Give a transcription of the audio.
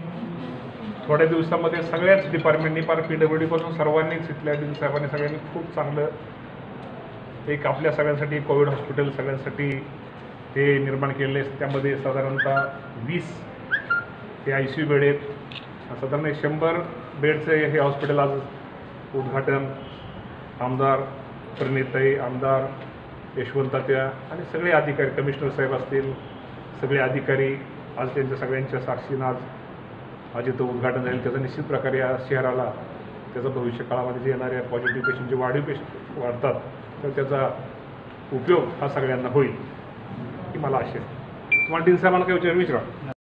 थोड्या दिवसामध्ये सगळ्याच डिपार्टमेंटनी पार PWD पासून सर्वांनीच इथल्या डीन साहेबांनी सगळ्यांनी खूप चांगलं एक आपल्या सगळ्यांसाठी कोविड हॉस्पिटल सगळ्यांसाठी हे निर्माण केलेले आहे। त्यामध्ये साधारणतः 20 हे ICU बेड आहेत। साधारण 100 बेडचे हे हॉस्पिटल आज उद्घाटन आमदार प्रणिताई, आमदार यशवंतात्या आणि सगळे अधिकारी, कमिशनर साहेब असतील, सगळे अधिकारी आज त्यांच्या सगळ्यांच्या साक्षीनं आज इथं उद्घाटन झालं। त्याचा निश्चित प्रकारे या शहराला त्याचा भविष्य काळामध्ये जे येणाऱ्या पॉझिटिव्ह पेशंट जे वाढीव पेशंट वाढतात तर त्याचा उपयोग हा सगळ्यांना होईल ही मला आशा आहे। तुम्हाला डीन साहेबांना काही विचारा।